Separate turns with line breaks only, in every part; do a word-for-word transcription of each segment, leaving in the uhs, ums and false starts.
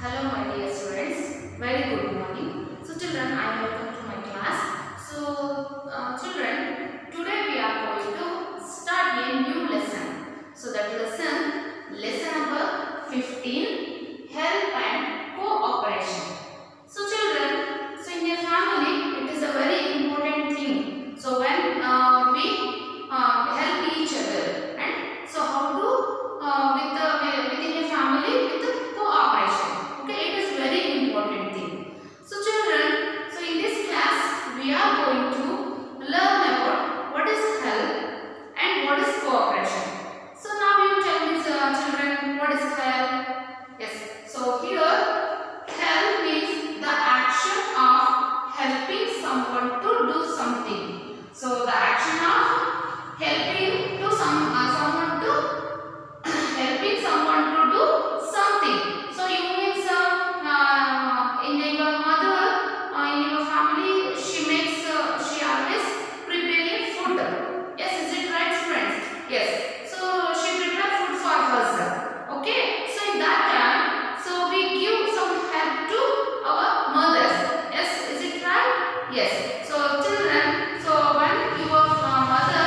Hello my dear students, very good morning. So children, I welcome to my class. So uh, children, today we are going to start a new lesson. So that lesson, lesson number fifteen, help and cooperation. So children, so in a family, it is a very important thing. So when uh, we uh, help each other, and so how to uh, with the within a family with the cooperation. Okay, it is very important thing. So children, so in this class we are going to learn about what is help and what is cooperation. So now you tell me, uh, children, what is help? Yes. So here, help means the action of helping someone to do something. So the action of helping to some uh, someone to helping someone to do something. So you means uh, uh, in your mother, uh, in your family, she makes uh, she always preparing food. Yes, is it right, friends? Yes. So she prepare food for herself. Okay. So in that time, so we give some help to our mothers. Yes, is it right? Yes. So children, so when your uh, mother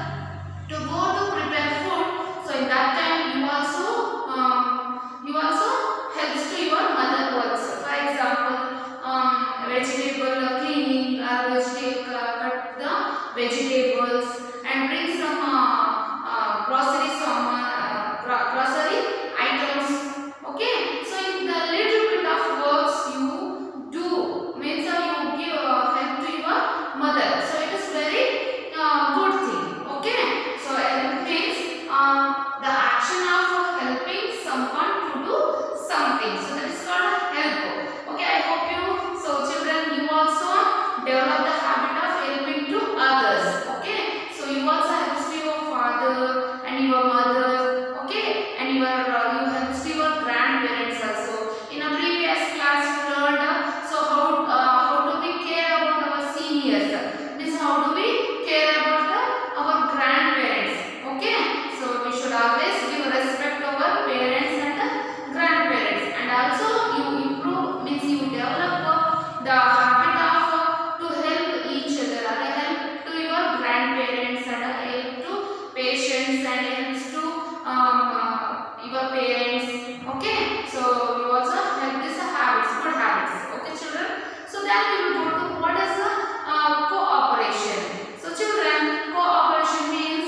to go to prepare food, so in that time you also um, you also helps to your mother works. For example, um, vegetable cleaning, or vegetable uh, cut the vegetables and bring some uh, uh, groceries, some uh, gro grocery items. Okay, so in the little bit of works you do means uh, you give uh, help to your mother. So it is very uh, good thing. Okay, so it means um, the action of helping someone to do something. So that is called help. Okay, I hope you, so children, you also develop the habit of helping to others. Okay, so you also helps to your father and your mother. Okay, and your uh, you helps to your grandparents also. In a previous class you learned uh, so how uh, how do we care about our seniors? Means how do we care about the, our grandparents? Okay, so we should always give respect to our parents and the grandparents, and also you improve means you develop uh, the habit of uh, to help each other, or help to your grandparents, and uh, help to patients, and helps to um, uh, your parents. Okay, so you also help these habits, good habits. Okay children, so then we will go to what is the uh, cooperation. So children, cooperation means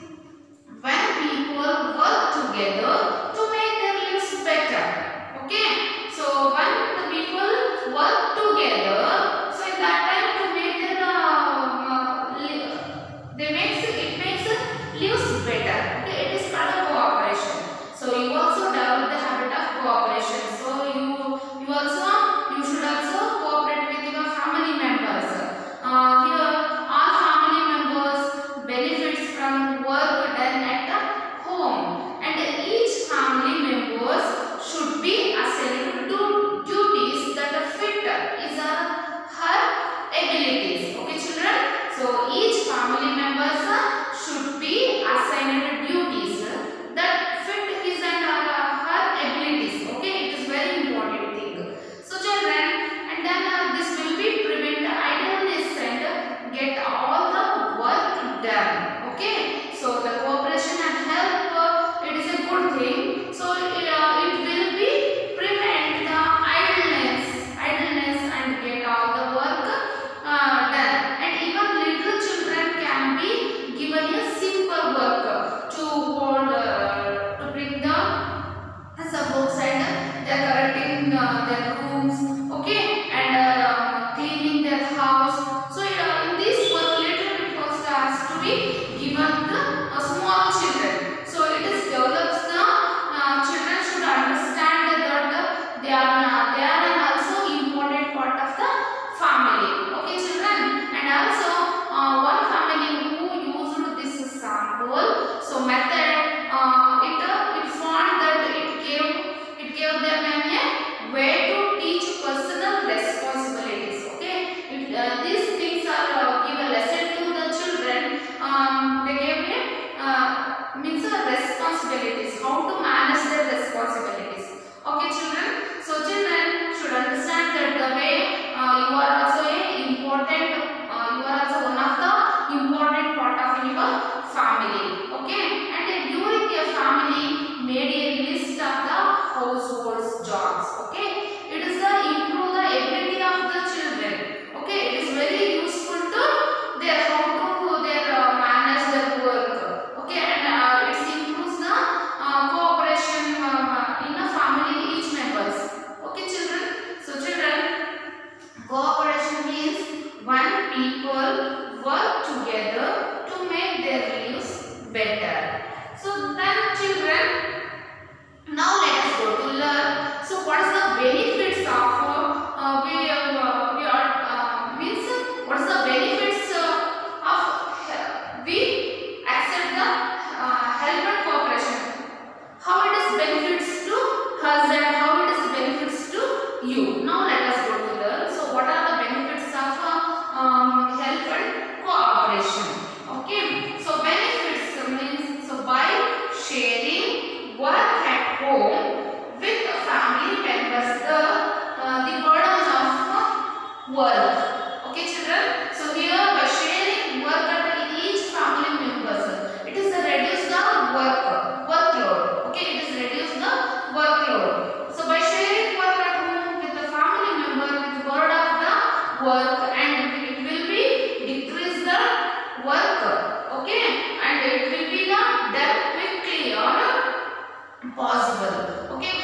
when people work together to make their lives better. Okay, so when the people work together, so in that time to make their uh, uh, they makes it makes lives better. Okay, it is called a cooperation. So you also develop the habit of jobs. Okay, it is the improve the ability of the children. Okay, it is very useful to their how to their uh, manage their work. Okay, and uh, it improves the uh, cooperation uh, in a family each members. Okay, children. So children, cooperation means when people work together to make their lives better. So then children, now let us go to learn. So what is the benefits of uh, uh, we, uh, we are uh, means what is the benefits uh, of uh, we accept the uh, help and cooperation? How it is benefits to us and how it is benefits to you. Now let us go to learn. So what are the benefits of uh, um, help and cooperation? Okay, so benefits means so by sharing work at home with the family members, the uh, the burdens of uh, work. Okay, children. So here by sharing work at each family members, it is a reduce the work workload. Okay, it is reduce the workload. So by sharing work at home with the family member, with burden of the work, and it will be decrease the work. Okay, and it will be the done quickly or possible. Okay,